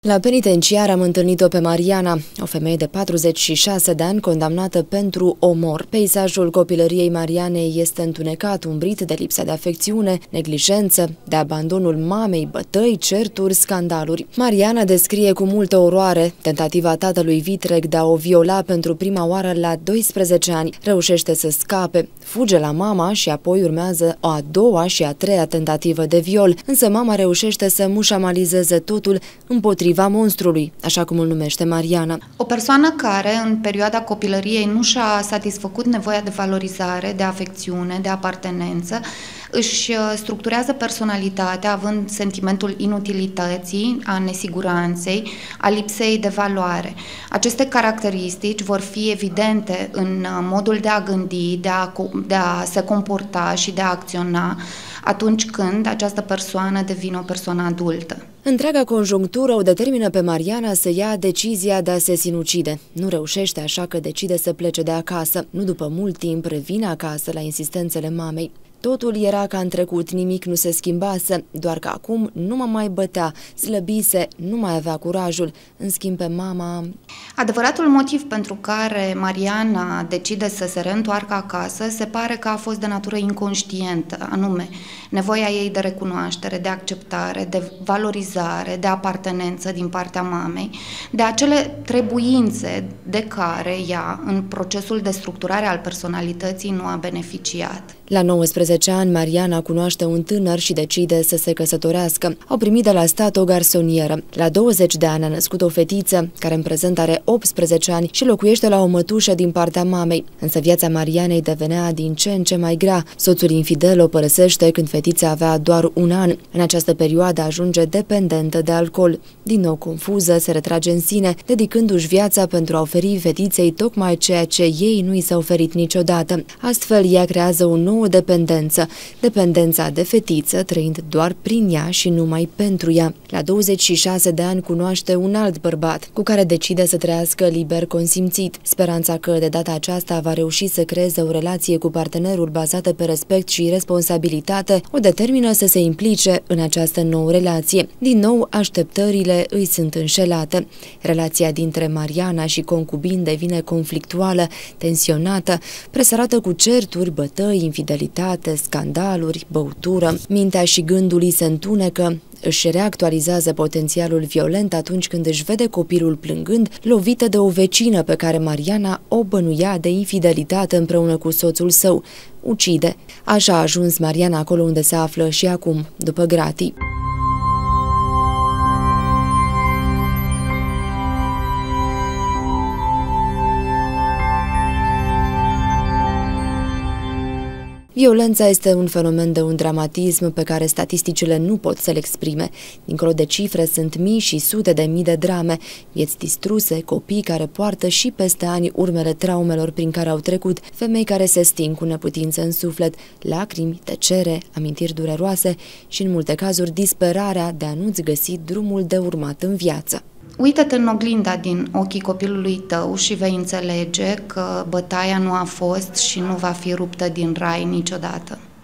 La penitenciar am întâlnit-o pe Mariana, o femeie de 46 de ani condamnată pentru omor. Peisajul copilăriei Marianei este întunecat, umbrit de lipsa de afecțiune, neglijență, de abandonul mamei, bătăi, certuri, scandaluri. Mariana descrie cu multă oroare tentativa tatălui vitreg de a o viola pentru prima oară la 12 ani. Reușește să scape, fuge la mama și apoi urmează o a doua și a treia tentativă de viol, însă mama reușește să mușamalizeze totul împotriva monstrului, așa cum îl numește Mariana. O persoană care în perioada copilăriei nu și-a satisfăcut nevoia de valorizare, de afecțiune, de apartenență, își structurează personalitatea având sentimentul inutilității, a nesiguranței, a lipsei de valoare. Aceste caracteristici vor fi evidente în modul de a gândi, de a se comporta și de a acționa atunci când această persoană devine o persoană adultă. Întreaga conjunctură o determină pe Mariana să ia decizia de a se sinucide. Nu reușește, așa că decide să plece de acasă. Nu după mult timp revine acasă la insistențele mamei. Totul era ca în trecut, nimic nu se schimbase, doar că acum nu mă mai bătea, slăbise, nu mai avea curajul. În schimb pe mama... Adevăratul motiv pentru care Mariana decide să se reîntoarcă acasă se pare că a fost de natură inconștientă, anume nevoia ei de recunoaștere, de acceptare, de valorizare, de apartenență din partea mamei, de acele trebuințe de care ea, în procesul de structurare al personalității, nu a beneficiat. La 19 ani, Mariana cunoaște un tânăr și decide să se căsătorească. Au primit de la stat o garsonieră. La 20 de ani a născut o fetiță, care în prezent are 18 ani și locuiește la o mătușă din partea mamei. Însă viața Marianei devenea din ce în ce mai grea. Soțul infidel o părăsește când fetița avea doar un an. În această perioadă ajunge dependentă de alcool. Din nou confuză, se retrage în sine, dedicându-și viața pentru a oferi fetiței tocmai ceea ce ei nu i s-a oferit niciodată. Astfel, ea creează o nouă dependență, dependența de fetiță, trăind doar prin ea și numai pentru ea. La 26 de ani cunoaște un alt bărbat, cu care decide să trăiască liber consimțit. Speranța că de data aceasta va reuși să creeze o relație cu partenerul bazată pe respect și responsabilitate, o determină să se implice în această nouă relație. Din nou, așteptările îi sunt înșelate. Relația dintre Mariana și concubin devine conflictuală, tensionată, presărată cu certuri, bătăi, infidelitate, scandaluri, băutură. Mintea și gândul îi se întunecă, își reactualizează potențialul violent atunci când își vede copilul plângând, lovită de o vecină pe care Mariana o bănuia de infidelitate împreună cu soțul său. Ucide. Așa a ajuns Mariana acolo unde se află și acum, după gratii. Violența este un fenomen de un dramatism pe care statisticile nu pot să-l exprime. Dincolo de cifre sunt mii și sute de mii de drame, vieți distruse, copii care poartă și peste ani urmele traumelor prin care au trecut, femei care se sting cu neputință în suflet, lacrimi, tăcere, amintiri dureroase și, în multe cazuri, disperarea de a nu-ți găsi drumul de urmat în viață. Uită-te în oglinda din ochii copilului tău și vei înțelege că bătaia nu a fost și nu va fi ruptă din rai niciodată.